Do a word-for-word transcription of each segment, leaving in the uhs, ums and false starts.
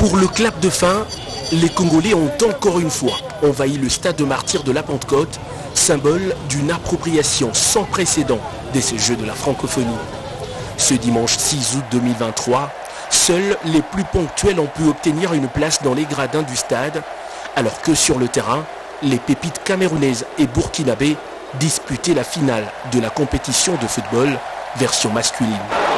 Pour le clap de fin, les Congolais ont encore une fois envahi le stade de martyrs de la Pentecôte, symbole d'une appropriation sans précédent de ces Jeux de la francophonie. Ce dimanche six août deux mille vingt-trois, seuls les plus ponctuels ont pu obtenir une place dans les gradins du stade, alors que sur le terrain, les pépites camerounaises et burkinabées disputaient la finale de la compétition de football version masculine.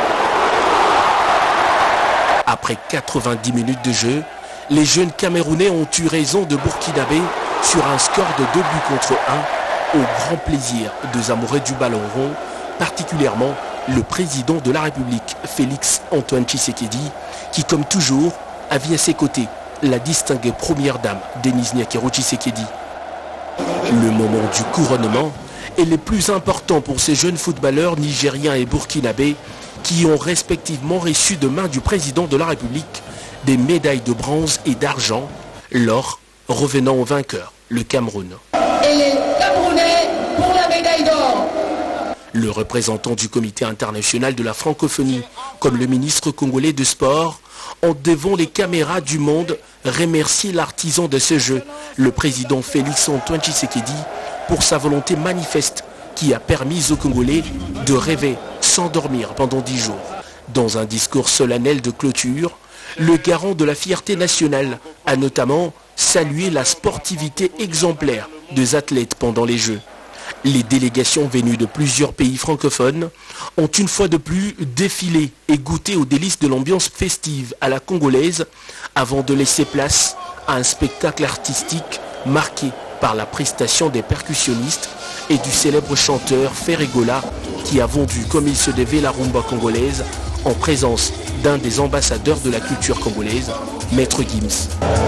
Après quatre-vingt-dix minutes de jeu, les jeunes Camerounais ont eu raison de Burkinabé sur un score de deux buts contre un, au grand plaisir des amoureux du ballon rond, particulièrement le président de la République, Félix Antoine Tshisekedi, qui comme toujours avait à ses côtés la distinguée première dame, Denise Nyakero Tshisekedi. Le moment du couronnement est le plus important pour ces jeunes footballeurs nigériens et burkinabés qui ont respectivement reçu de main du président de la République des médailles de bronze et d'argent, l'or revenant au vainqueur, le Cameroun. Et les Camerounais pour la médaille d'or. Le représentant du comité international de la francophonie, comme le ministre congolais de sport, ont devant les caméras du monde remercié l'artisan de ce jeu, le président Félix Antoine Tshisekedi, pour sa volonté manifeste qui a permis aux Congolais de rêver sans dormir pendant dix jours. Dans un discours solennel de clôture, le garant de la fierté nationale a notamment salué la sportivité exemplaire des athlètes pendant les Jeux. Les délégations venues de plusieurs pays francophones ont une fois de plus défilé et goûté aux délices de l'ambiance festive à la congolaise avant de laisser place à un spectacle artistique marqué par la prestation des percussionnistes et du célèbre chanteur Ferregola qui a vendu comme il se devait la rumba congolaise en présence d'un des ambassadeurs de la culture congolaise, Maître Gims.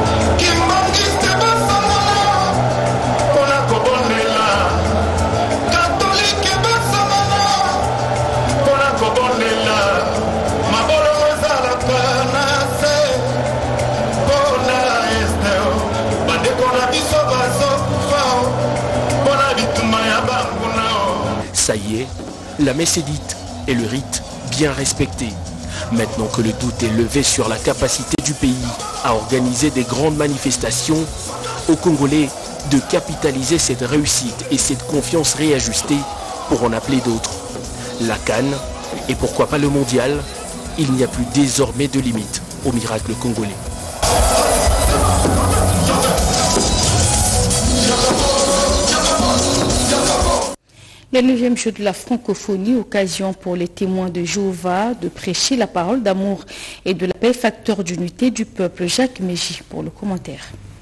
Ça y est, la messe est dite et le rite bien respecté. Maintenant que le doute est levé sur la capacité du pays à organiser des grandes manifestations, aux Congolais de capitaliser cette réussite et cette confiance réajustée pour en appeler d'autres. La CAN et pourquoi pas le mondial, il n'y a plus désormais de limite au miracle congolais. Le neuvième jour de la francophonie, occasion pour les témoins de Jéhovah de prêcher la parole d'amour et de la paix, facteur d'unité du peuple. Jacques Méji pour le commentaire.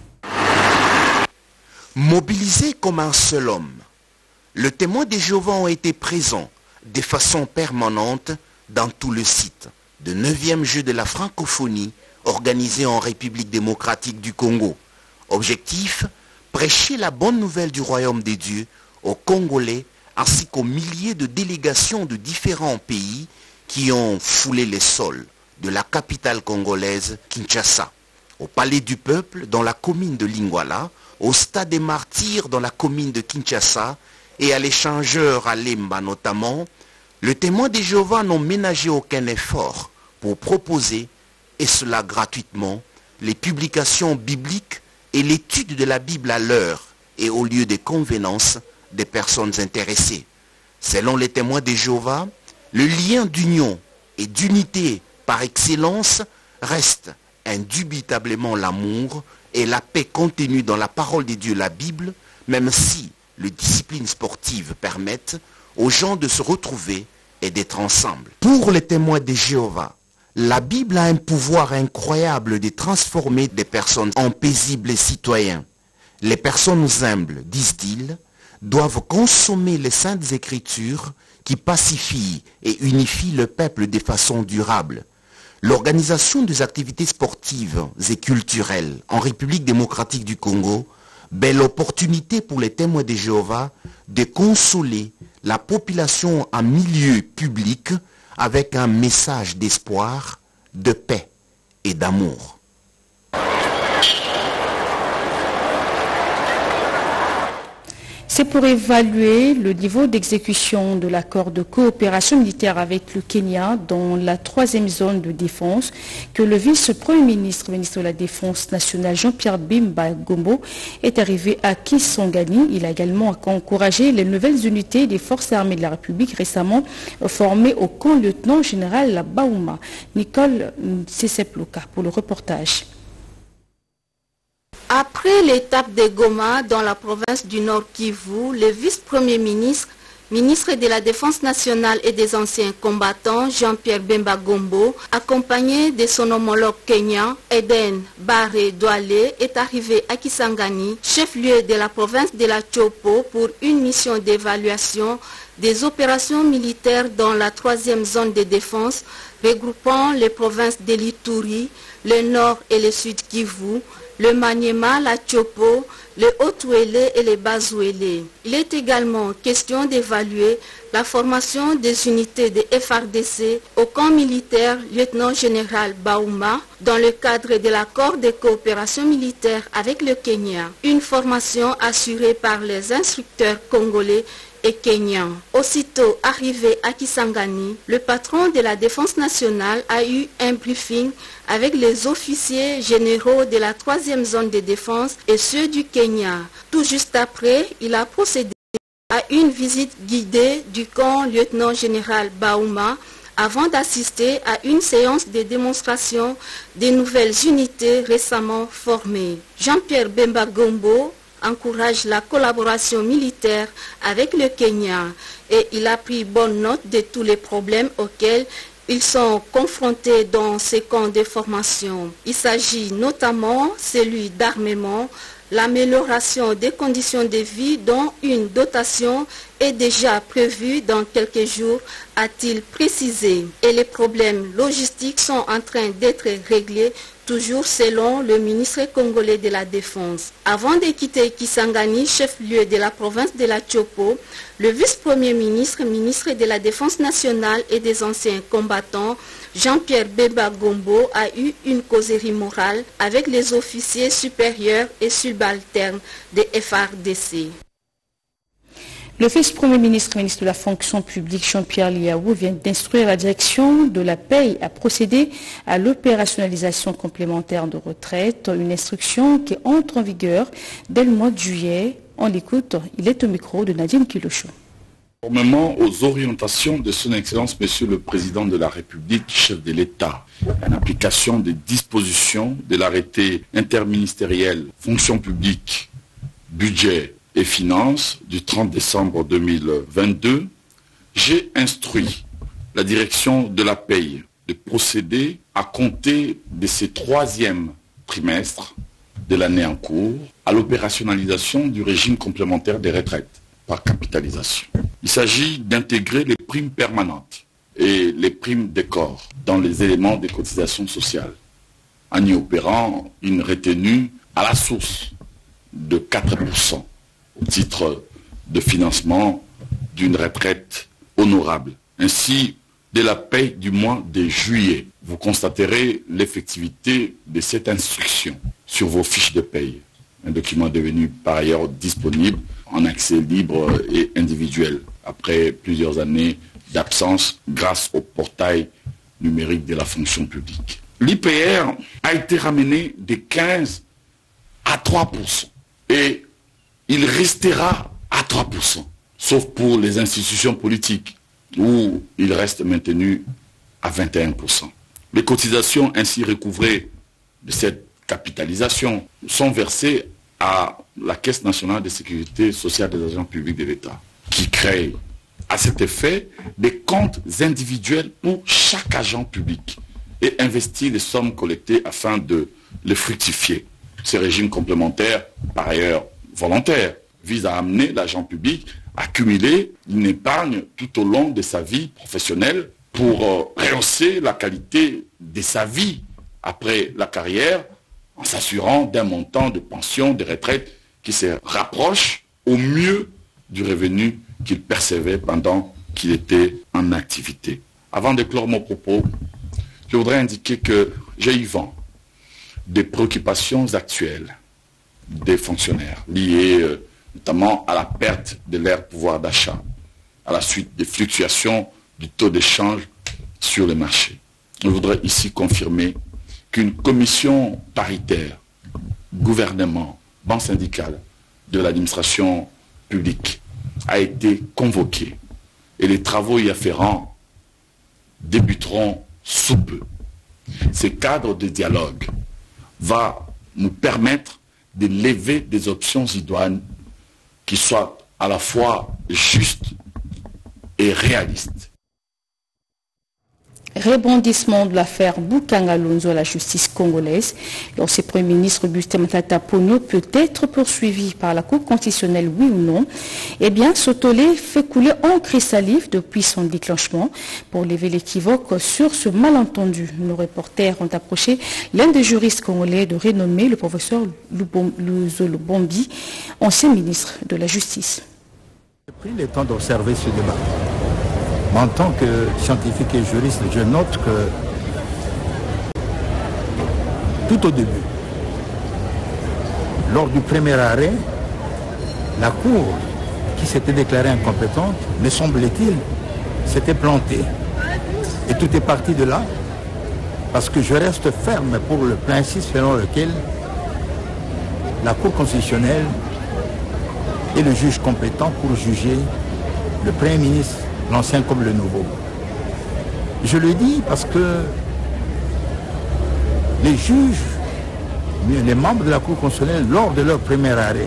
Mobilisés comme un seul homme, les témoins de Jéhovah ont été présents de façon permanente dans tout le site de neuvième jeu de la francophonie organisé en République démocratique du Congo. Objectif, prêcher la bonne nouvelle du royaume des dieux aux Congolais ainsi qu'aux milliers de délégations de différents pays qui ont foulé les sols de la capitale congolaise, Kinshasa, au Palais du Peuple dans la commune de Lingwala, au Stade des Martyrs dans la commune de Kinshasa et à l'échangeur à Lemba notamment. Les témoins de Jéhovah n'ont ménagé aucun effort pour proposer, et cela gratuitement, les publications bibliques et l'étude de la Bible à l'heure et au lieu des convenances des personnes intéressées. Selon les témoins de Jéhovah, le lien d'union et d'unité par excellence reste indubitablement l'amour et la paix contenue dans la parole de Dieu, la Bible, même si les disciplines sportives permettent aux gens de se retrouver et d'être ensemble. Pour les témoins de Jéhovah, la Bible a un pouvoir incroyable de transformer des personnes en paisibles citoyens. Les personnes humbles, disent-ils, doivent consommer les saintes écritures qui pacifient et unifient le peuple de façon durable. L'organisation des activités sportives et culturelles en République démocratique du Congo, belle opportunité pour les témoins de Jéhovah de consoler la population en milieu public avec un message d'espoir, de paix et d'amour. C'est pour évaluer le niveau d'exécution de l'accord de coopération militaire avec le Kenya dans la troisième zone de défense que le vice-premier ministre, ministre de la Défense nationale Jean-Pierre Bemba Gombo est arrivé à Kisangani. Il a également encouragé les nouvelles unités des forces armées de la République récemment formées au camp lieutenant-général Baouma. Nicole Seseploka pour le reportage. Après l'étape de Goma dans la province du Nord Kivu, le vice-premier ministre, ministre de la Défense nationale et des anciens combattants, Jean-Pierre Bemba Gombo, accompagné de son homologue kenyan, Eden Barre Douale, est arrivé à Kisangani, chef-lieu de la province de la Chopo, pour une mission d'évaluation des opérations militaires dans la troisième zone de défense, regroupant les provinces de l'Ituri, le Nord et le Sud Kivu, le Maniema, la Chopo, le Haut-Ouélé et le Bas-Ouélé. Il est également question d'évaluer la formation des unités de F R D C au camp militaire lieutenant-général Baouma dans le cadre de l'accord de coopération militaire avec le Kenya. Une formation assurée par les instructeurs congolais et kenyans. Aussitôt arrivé à Kisangani, le patron de la Défense nationale a eu un briefing avec les officiers généraux de la troisième zone de défense et ceux du Kenya. Tout juste après, il a procédé à une visite guidée du camp lieutenant-général Baouma avant d'assister à une séance de démonstration des nouvelles unités récemment formées. Jean-Pierre Bemba Gombo encourage la collaboration militaire avec le Kenya et il a pris bonne note de tous les problèmes auxquels ils sont confrontés dans ces camps de formation. Il s'agit notamment celui d'armement, l'amélioration des conditions de vie dont une dotation est déjà prévue dans quelques jours, a-t-il précisé. Et les problèmes logistiques sont en train d'être réglés, toujours selon le ministre congolais de la Défense. Avant de quitter Kisangani, chef-lieu de la province de la Chopo, le vice-premier ministre, ministre de la Défense nationale et des anciens combattants, Jean-Pierre Bemba Gombo, a eu une causerie morale avec les officiers supérieurs et subalternes de F R D C. Le vice-premier ministre, ministre de la fonction publique, Jean-Pierre Liaou, vient d'instruire la direction de la paye à procéder à l'opérationnalisation complémentaire de retraite, une instruction qui entre en vigueur dès le mois de juillet. On l'écoute, il est au micro de Nadine Kilocho. Conformément aux orientations de son Excellence, Monsieur le Président de la République, chef de l'État, en application des dispositions de l'arrêté interministériel fonction publique, budget et finances du trente décembre deux mille vingt-deux, j'ai instruit la direction de la paye de procéder à compter de ce troisième trimestre de l'année en cours à l'opérationnalisation du régime complémentaire des retraites par capitalisation. Il s'agit d'intégrer les primes permanentes et les primes des corps dans les éléments des cotisations sociales, en y opérant une retenue à la source de quatre pour cent au titre de financement d'une retraite honorable. Ainsi, dès la paie du mois de juillet, vous constaterez l'effectivité de cette instruction sur vos fiches de paie. Un document devenu par ailleurs disponible en accès libre et individuel après plusieurs années d'absence grâce au portail numérique de la fonction publique. L'I P R a été ramené de quinze à trois pour cent et il restera à trois pour cent, sauf pour les institutions politiques où il reste maintenu à vingt et un pour cent. Les cotisations ainsi recouvrées de cette capitalisation sont versées à la Caisse nationale de sécurité sociale des agents publics de l'État, qui crée à cet effet des comptes individuels pour chaque agent public et investit les sommes collectées afin de les fructifier. Ces régimes complémentaires, par ailleurs volontaires, visent à amener l'agent public à cumuler une épargne tout au long de sa vie professionnelle pour euh, rehausser la qualité de sa vie après la carrière en s'assurant d'un montant de pension, de retraite qui se rapproche au mieux du revenu qu'il percevait pendant qu'il était en activité. Avant de clore mon propos, je voudrais indiquer que j'ai eu vent des préoccupations actuelles des fonctionnaires liées notamment à la perte de leur pouvoir d'achat, à la suite des fluctuations du taux d'échange sur les marchés. Je voudrais ici confirmer qu'une commission paritaire, gouvernement, banque syndicale de l'administration publique a été convoquée et les travaux y afférents débuteront sous peu. Ce cadre de dialogue va nous permettre de lever des options idoines qui soient à la fois justes et réalistes. Rebondissement de l'affaire Bukanga Lonzo à la justice congolaise. L'ancien Premier ministre Augustin Matata Ponyo peut être poursuivi par la Cour constitutionnelle, oui ou non. Eh bien, ce tollé fait couler encre et salive depuis son déclenchement. Pour lever l'équivoque sur ce malentendu, nos reporters ont approché l'un des juristes congolais de renommée, le professeur Luzo Lubombi, ancien ministre de la Justice. J'ai pris le temps d'observer ce débat. En tant que scientifique et juriste, je note que tout au début, lors du premier arrêt, la Cour, qui s'était déclarée incompétente, me semble-t-il, s'était plantée. Et tout est parti de là, parce que je reste ferme pour le principe selon lequel la Cour constitutionnelle est le juge compétent pour juger le Premier ministre, l'ancien comme le nouveau. Je le dis parce que les juges, les membres de la Cour constitutionnelle, lors de leur premier arrêt,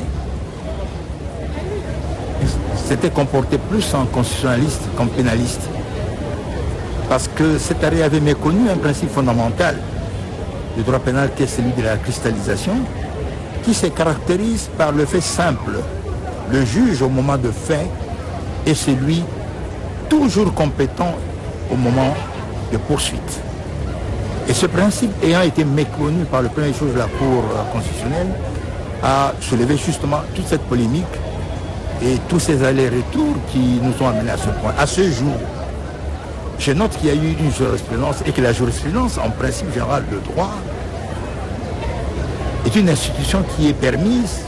s'étaient comportés plus en constitutionnaliste qu'en pénaliste. Parce que cet arrêt avait méconnu un principe fondamental du droit pénal qui est celui de la cristallisation, qui se caractérise par le fait simple. Le juge au moment de fait est celui toujours compétent au moment de poursuite. Et ce principe ayant été méconnu par le premier juge de la Cour constitutionnelle, a soulevé justement toute cette polémique et tous ces allers-retours qui nous ont amenés à ce point. À ce jour, je note qu'il y a eu une jurisprudence et que la jurisprudence, en principe général de droit, est une institution qui est permise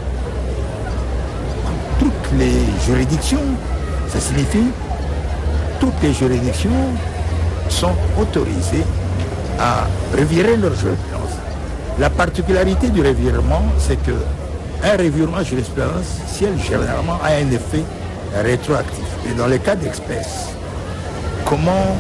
par toutes les juridictions. Ça signifie toutes les juridictions sont autorisées à revirer leur jurisprudence. La particularité du revirement, c'est que un revirement jurisprudentiel généralement a un effet rétroactif. Et dans les cas d'espèce, comment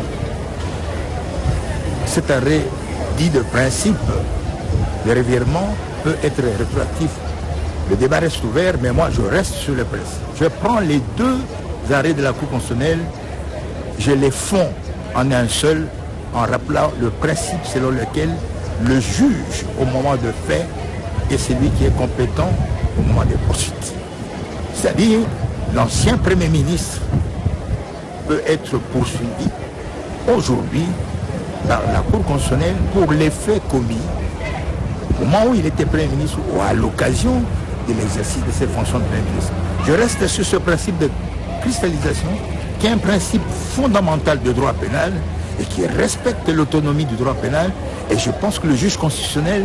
cet arrêt dit de principe de revirement peut être rétroactif? Le débat reste ouvert, mais moi je reste sur le principe. Je prends les deux arrêts de la Cour constitutionnelle, je les fonds en un seul, en rappelant le principe selon lequel le juge, au moment de fait, est celui qui est compétent au moment des poursuites. C'est-à-dire, l'ancien Premier ministre peut être poursuivi aujourd'hui par la Cour constitutionnelle pour les faits commis au moment où il était Premier ministre ou à l'occasion de l'exercice de ses fonctions de Premier ministre. Je reste sur ce principe de cristallisation qui est un principe fondamental de droit pénal et qui respecte l'autonomie du droit pénal. Et je pense que le juge constitutionnel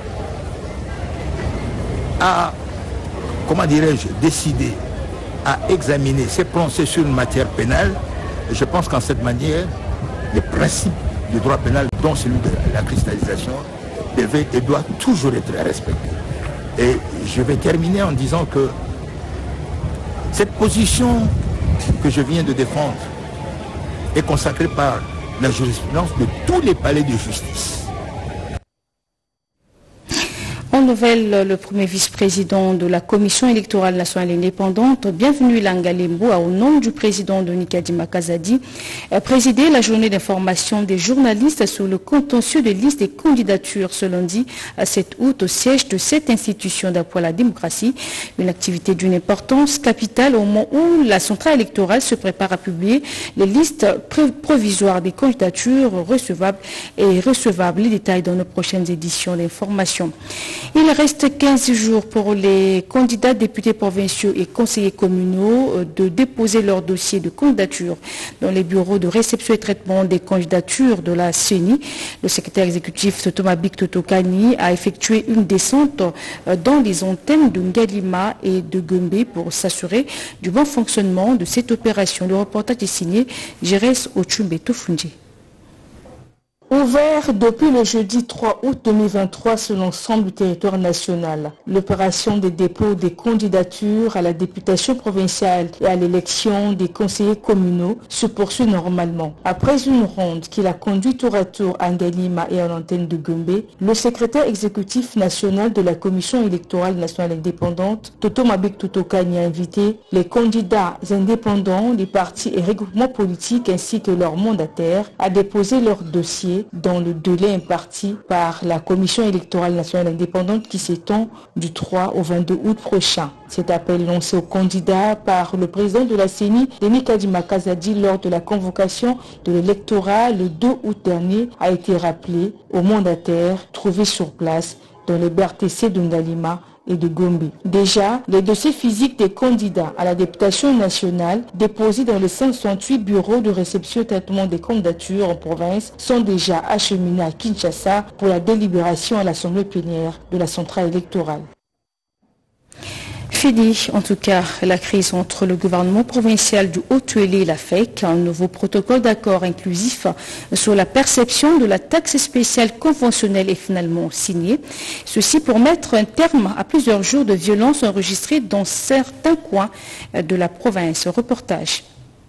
a, comment dirais-je, décidé à examiner, s'est prononcé sur une matière pénale. Et je pense qu'en cette manière, les principes du droit pénal, dont celui de la cristallisation, devait et doit toujours être respecté. Et je vais terminer en disant que cette position que je viens de défendre est consacrée par la jurisprudence de tous les palais de justice. En nouvelle, le premier vice-président de la Commission électorale nationale indépendante, bienvenue Langalembo, a au nom du président de Nikadi Makazadi, présidé la journée d'information des journalistes sur le contentieux des listes des candidatures ce lundi sept août au siège de cette institution d'appui à la démocratie. Une activité d'une importance capitale au moment où la centrale électorale se prépare à publier les listes provisoires des candidatures recevables et recevables. Les détails dans nos prochaines éditions d'information. Il reste quinze jours pour les candidats députés provinciaux et conseillers communaux de déposer leur dossier de candidature dans les bureaux de réception et traitement des candidatures de la C E N I. Le secrétaire exécutif Thomas Bik Totokani a effectué une descente dans les antennes de Ngalima et de Gombe pour s'assurer du bon fonctionnement de cette opération. Le reportage est signé Jérès Ochumbe Tofundi. Ouvert depuis le jeudi trois août deux mille vingt-trois sur l'ensemble du territoire national, l'opération des dépôts des candidatures à la députation provinciale et à l'élection des conseillers communaux se poursuit normalement. Après une ronde qu'il a conduite tour à tour à Ngalima et à l'antenne de Gombe, le secrétaire exécutif national de la Commission électorale nationale indépendante, Toto Mabik Totokani, a invité les candidats indépendants, les partis et regroupements politiques ainsi que leurs mandataires à déposer leurs dossiers dans le délai imparti par la Commission électorale nationale indépendante qui s'étend du trois au vingt-deux août prochain. Cet appel lancé aux candidats par le président de la C E N I, Denis Kadima Kazadi, lors de la convocation de l'électorat le deux août dernier, a été rappelé aux mandataires trouvés sur place dans les B R T C de Ngalima et de Gombe. Déjà, les dossiers physiques des candidats à la députation nationale déposés dans les cinq cent soixante-huit bureaux de réception et traitement des candidatures en province sont déjà acheminés à Kinshasa pour la délibération à l'Assemblée plénière de la centrale électorale. Fini, en tout cas, la crise entre le gouvernement provincial du Haut-Uélé et la F E C. Un nouveau protocole d'accord inclusif sur la perception de la taxe spéciale conventionnelle est finalement signé. Ceci pour mettre un terme à plusieurs jours de violences enregistrées dans certains coins de la province. Reportage.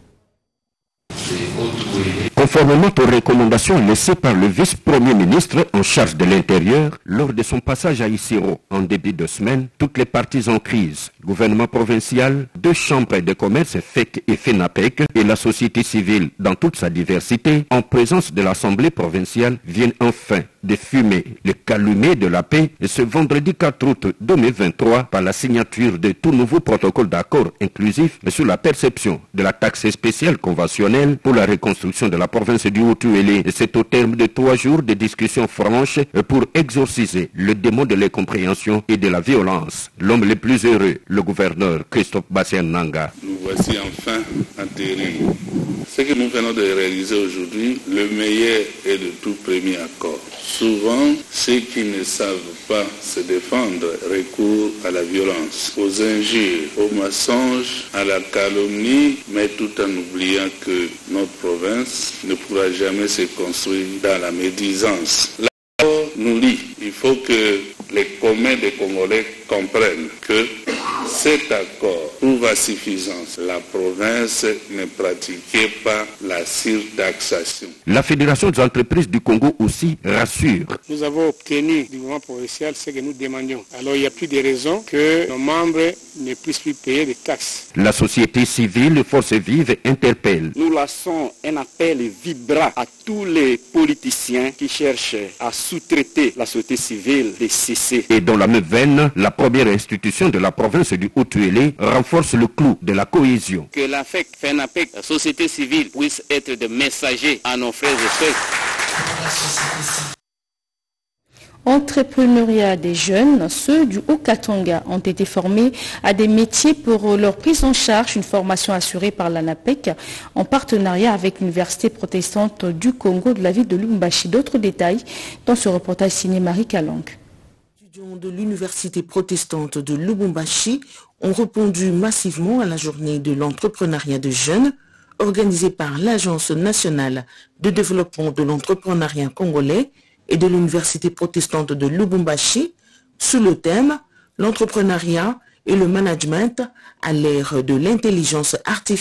Conformément aux recommandations laissées par le vice-premier ministre en charge de l'Intérieur lors de son passage à Isiro en début de semaine, toutes les parties en crise, gouvernement provincial, deux chambres de commerce F E C et FENAPEC et la société civile dans toute sa diversité, en présence de l'Assemblée provinciale, viennent enfin de fumer le calumet de la paix et ce vendredi quatre août deux mille vingt-trois par la signature de tout nouveau protocole d'accord inclusif sur la perception de la taxe spéciale conventionnelle pour la reconstruction de la province du Haut-Uélé. Et c'est au terme de trois jours de discussions franches pour exorciser le démon de l'incompréhension et de la violence. L'homme le plus heureux, le gouverneur Christophe Bassian-Nanga. Nous voici enfin enterrés. Ce que nous venons de réaliser aujourd'hui, le meilleur est le tout premier accord. Souvent, ceux qui ne savent pas se défendre recourent à la violence, aux injures, aux mensonges, à la calomnie, mais tout en oubliant que notre province ne pourra jamais se construire dans la médisance. L'accord nous lie. Il faut que les communs des Congolais comprennent que cet accord prouve à suffisance. La province ne pratiquait pas la surtaxation. La Fédération des entreprises du Congo aussi rassure. Nous avons obtenu du gouvernement provincial ce que nous demandions. Alors il n'y a plus de raison que nos membres ne puissent plus payer des taxes. La société civile, Force Vive, interpelle. Nous lançons un appel vibrant à tous les politiciens qui cherchent à sous-traiter la société civile des C C. Et dans la même veine, la première institution de la province du Haut-Uélé renforce le clou de la cohésion. Que la F E C, FENAPEC, la société civile puisse être des messagers à nos frères et sœurs. Entrepreneuriat des jeunes, ceux du Haut-Katanga ont été formés à des métiers pour leur prise en charge, une formation assurée par l'ANAPEC en partenariat avec l'Université protestante du Congo de la ville de Lubumbashi. D'autres détails dans ce reportage signé Marie Kalang. Les étudiants de l'Université protestante de Lubumbashi ont répondu massivement à la journée de l'entrepreneuriat de jeunes organisée par l'Agence nationale de développement de l'entrepreneuriat congolais et de l'Université protestante de Lubumbashi sous le thème « L'entrepreneuriat et le management à l'ère de l'intelligence artificielle ».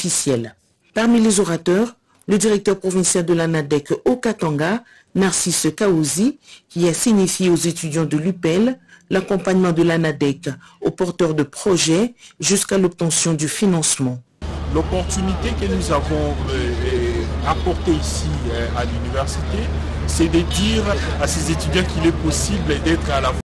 Parmi les orateurs, le directeur provincial de l'ANADEC au Katanga, Narcisse Kaouzi, qui a signifié aux étudiants de l'U P E L l'accompagnement de l'ANADEC aux porteurs de projets jusqu'à l'obtention du financement. L'opportunité que nous avons euh, apportée ici euh, à l'université, c'est de dire à ces étudiants qu'il est possible d'être à la